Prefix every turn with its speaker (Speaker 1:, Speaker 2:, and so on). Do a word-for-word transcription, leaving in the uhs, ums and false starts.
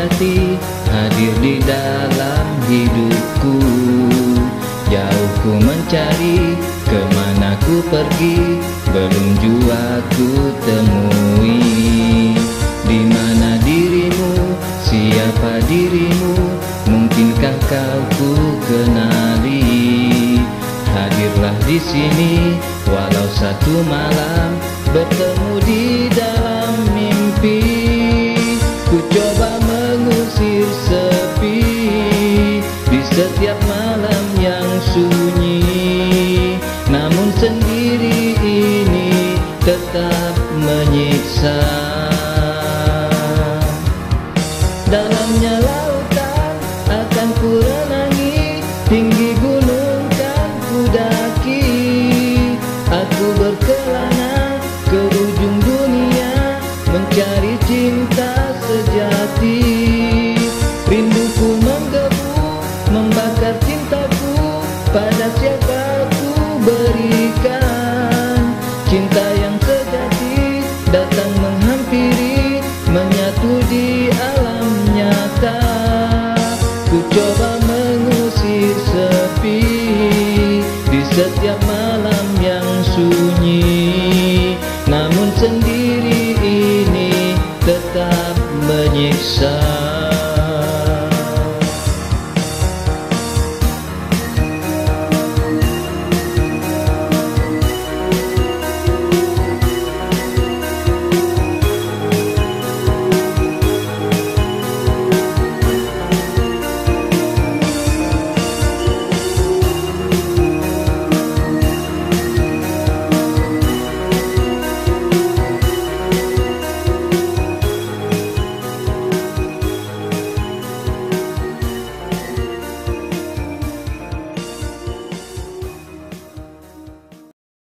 Speaker 1: sejati hadir di dalam hidupku. Jauh ku mencari, kemana ku pergi, belum jua ku temui. Di mana dirimu, siapa dirimu, mungkinkah kau ku kenali? Hadirlah di sini, walau satu malam, bertemu di dalam mimpi. Ku coba mengusir sepi di setiap malam yang sunyi, namun sendiri ini tetap menyiksa. Dalamnya lautan akan ku renangi, tinggi gunung kan ku daki. Aku berkelana ke ujung dunia, mencari cinta sejati. Rinduku menggebu, membakar cintaku, pada siapa ku berikan. Cinta yang sejati datang menghampiri, menyatu di alam nyata. Ku coba mengusir sepi di setiap malam yang sunyi, namun sendiri ini tetap menyiksa.